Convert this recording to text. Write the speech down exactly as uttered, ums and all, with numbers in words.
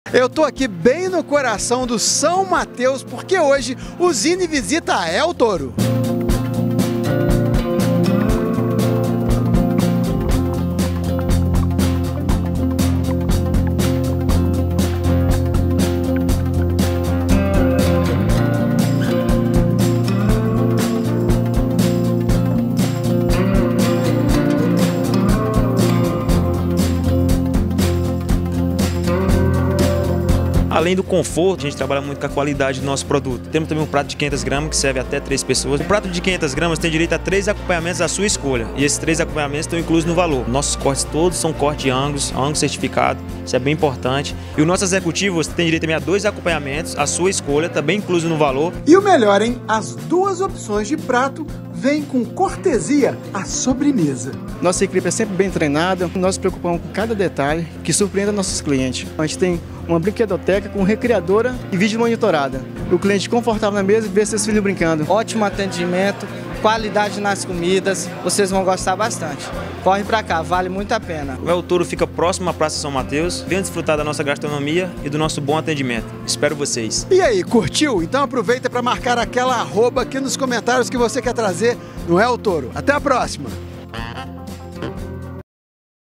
Eu tô aqui bem no coração do São Mateus, porque hoje o Zine visita a El Toro. Além do conforto, a gente trabalha muito com a qualidade do nosso produto. Temos também um prato de quinhentas gramas que serve até três pessoas. O prato de quinhentas gramas tem direito a três acompanhamentos à sua escolha. E esses três acompanhamentos estão inclusos no valor. Nossos cortes todos são corte de Angus, Angus certificado. Isso é bem importante. E o nosso executivo, você tem direito também a dois acompanhamentos à sua escolha, também incluso no valor. E o melhor, hein? As duas opções de prato vem com cortesia a sobremesa. Nossa equipe é sempre bem treinada, nós nos preocupamos com cada detalhe que surpreenda nossos clientes. A gente tem uma brinquedoteca com recreadora e vídeo monitorada. O cliente confortável na mesa e vê seus filhos brincando. Ótimo atendimento, qualidade nas comidas, vocês vão gostar bastante. Corre pra cá, vale muito a pena. O El Toro fica próximo à Praça São Mateus. Venha desfrutar da nossa gastronomia e do nosso bom atendimento. Espero vocês. E aí, curtiu? Então aproveita para marcar aquela arroba aqui nos comentários que você quer trazer no El Toro. Até a próxima!